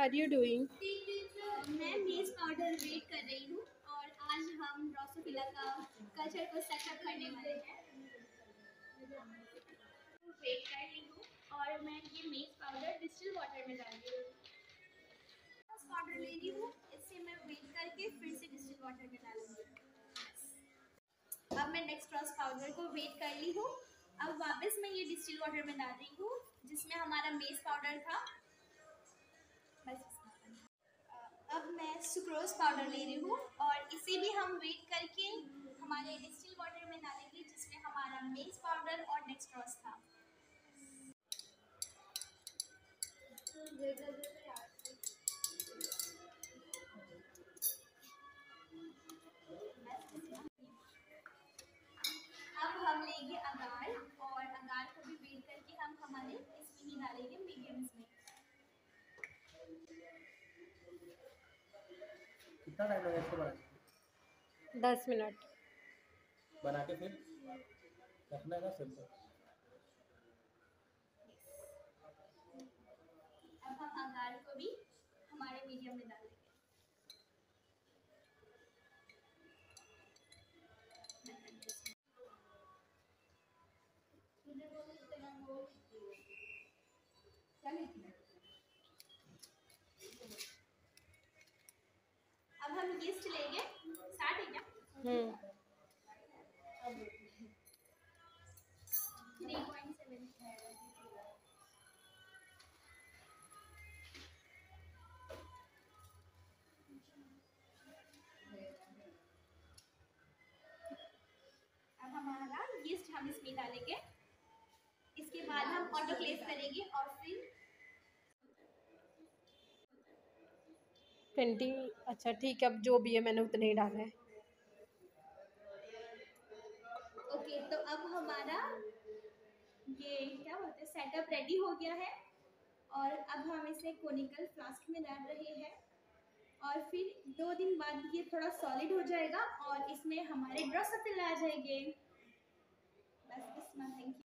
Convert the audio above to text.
Are you doing? मैं मेज powder wait कर रही हूँ और आज हम ड्रोसोफिला का कल्चर को सेटअप करने वाले हैं। वेट कर रही हूँ और मैं ये मेज पाउडर डिस्टिल वाटर में डाल रही हूँ। पाउडर ले रही हूँ, इससे मैं वेट करके फिर से डिस्टिल वाटर में डालूंगी। अब मैं नेक्स्ट ड्रॉस पाउडर को वेट कर ली हूँ। अब वापस मैं ये डिस्टिल वाटर में डाल रही हूँ जिसमें हमारा मेज पाउडर था। बस अब मैं सुक्रोज पाउडर ले रही हूँ और इसे भी हम वेट करके हमारे डिस्टिल वाटर में डालेंगे जिसमें हमारा मेज पाउडर और डेक्सट्रोज था। अब हम लेंगे अगार और अगार को भी वेट करके हम हमारे इसमें ही डालेंगे मीडियम्स में। कितना टाइम लगेगा इसको बनाने 10 मिनट। बना के फिर रखना है ना सिर्फ। अब हम अगार को भी हमारे मीडियम में डालेंगे। अब हम यीस्ट लेंगे। स्टार्ट है क्या? 3.7 अब हमारा यीस्ट हम इसमें डालेंगे। इसके बाद हम ऑटोक्लेव करेंगे और फिर 20। अच्छा ठीक है, अब जो भी है मैंने उतने ही डाला है। ओके, तो अब हमारा ये क्या बोलते हैं सेटअप रेडी हो गया है और अब हम इसे कोनिकल फ्लास्क में डाल रहे हैं और फिर 2 दिन बाद ये थोड़ा सॉलिड हो जाएगा और इसमें हमारे ड्रोसोफिला आ जाएंगे। बस इतना, थैंक यू।